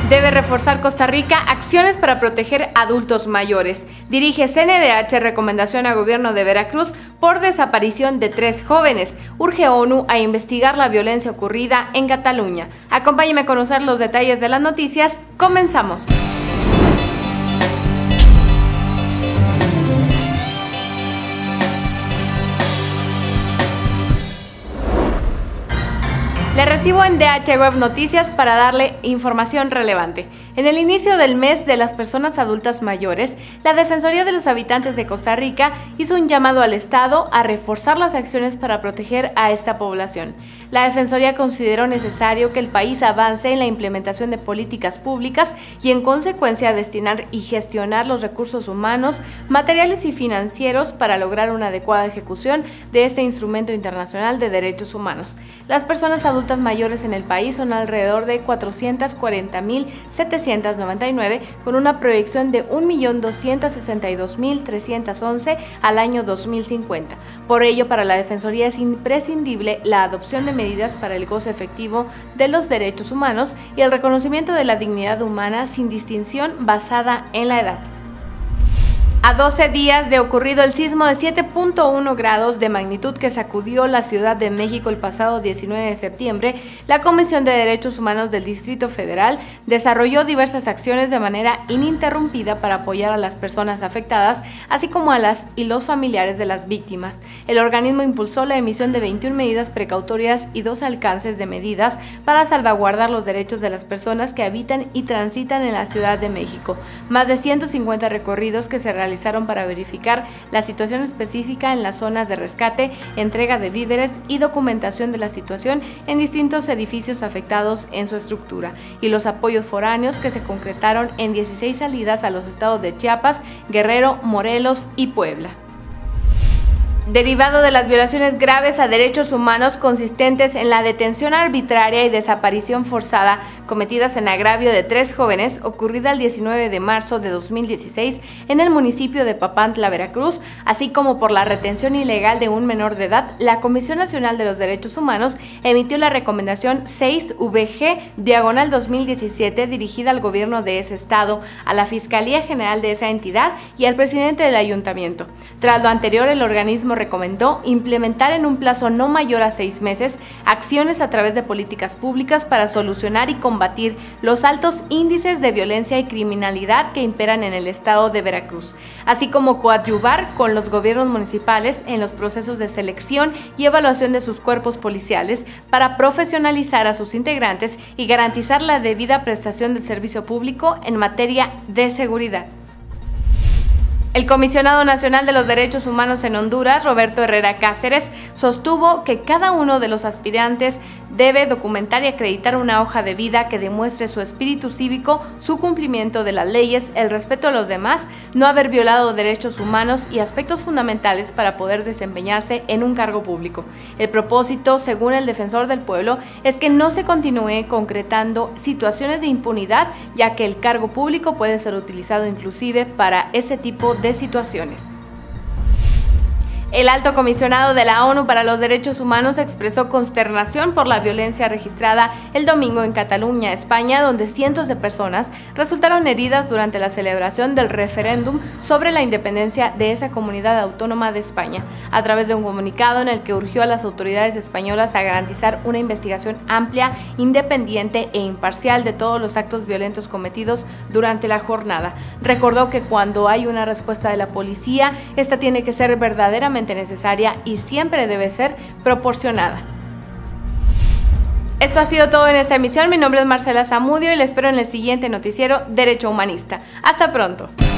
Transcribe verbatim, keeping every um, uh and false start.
Debe reforzar Costa Rica acciones para proteger adultos mayores. Dirige C N D H recomendación a gobierno de Veracruz por desaparición de tres jóvenes. Urge ONU a investigar la violencia ocurrida en Cataluña. Acompáñeme a conocer los detalles de las noticias. Comenzamos. Le recibo en D H Web Noticias para darle información relevante. En el inicio del mes de las personas adultas mayores, la Defensoría de los Habitantes de Costa Rica hizo un llamado al Estado a reforzar las acciones para proteger a esta población. La Defensoría consideró necesario que el país avance en la implementación de políticas públicas y en consecuencia destinar y gestionar los recursos humanos, materiales y financieros para lograr una adecuada ejecución de este instrumento internacional de derechos humanos. Las personas adultas mayores en el país son alrededor de cuatrocientos cuarenta mil setecientos noventa y nueve, con una proyección de un millón doscientos sesenta y dos mil trescientos once al año dos mil cincuenta. Por ello, para la Defensoría es imprescindible la adopción de medidas para el goce efectivo de los derechos humanos y el reconocimiento de la dignidad humana sin distinción basada en la edad. A doce días de ocurrido el sismo de siete punto uno grados de magnitud que sacudió la Ciudad de México el pasado diecinueve de septiembre, la Comisión de Derechos Humanos del Distrito Federal desarrolló diversas acciones de manera ininterrumpida para apoyar a las personas afectadas, así como a las y los familiares de las víctimas. El organismo impulsó la emisión de veintiuna medidas precautorias y dos alcances de medidas para salvaguardar los derechos de las personas que habitan y transitan en la Ciudad de México. Más de ciento cincuenta recorridos que se realizaron realizaron para verificar la situación específica en las zonas de rescate, entrega de víveres y documentación de la situación en distintos edificios afectados en su estructura, y los apoyos foráneos que se concretaron en dieciséis salidas a los estados de Chiapas, Guerrero, Morelos y Puebla. Derivado de las violaciones graves a derechos humanos consistentes en la detención arbitraria y desaparición forzada cometidas en agravio de tres jóvenes ocurrida el diecinueve de marzo de dos mil dieciséis en el municipio de Papantla, Veracruz, así como por la retención ilegal de un menor de edad, la Comisión Nacional de los Derechos Humanos emitió la recomendación seis V G diagonal dos mil diecisiete dirigida al gobierno de ese estado, a la Fiscalía General de esa entidad y al presidente del ayuntamiento. Tras lo anterior, el organismo recomendó implementar en un plazo no mayor a seis meses acciones a través de políticas públicas para solucionar y combatir los altos índices de violencia y criminalidad que imperan en el estado de Veracruz, así como coadyuvar con los gobiernos municipales en los procesos de selección y evaluación de sus cuerpos policiales para profesionalizar a sus integrantes y garantizar la debida prestación del servicio público en materia de seguridad. El Comisionado Nacional de los Derechos Humanos en Honduras, Roberto Herrera Cáceres, sostuvo que cada uno de los aspirantes debe documentar y acreditar una hoja de vida que demuestre su espíritu cívico, su cumplimiento de las leyes, el respeto a los demás, no haber violado derechos humanos y aspectos fundamentales para poder desempeñarse en un cargo público. El propósito, según el defensor del pueblo, es que no se continúe concretando situaciones de impunidad, ya que el cargo público puede ser utilizado inclusive para ese tipo de de situaciones. El alto comisionado de la ONU para los Derechos Humanos expresó consternación por la violencia registrada el domingo en Cataluña, España, donde cientos de personas resultaron heridas durante la celebración del referéndum sobre la independencia de esa comunidad autónoma de España, a través de un comunicado en el que urgió a las autoridades españolas a garantizar una investigación amplia, independiente e imparcial de todos los actos violentos cometidos durante la jornada. Recordó que cuando hay una respuesta de la policía, esta tiene que ser verdaderamente necesaria y siempre debe ser proporcionada. Esto ha sido todo en esta emisión. Mi nombre es Marcela Zamudio y les espero en el siguiente noticiero Derecho Humanista. Hasta pronto.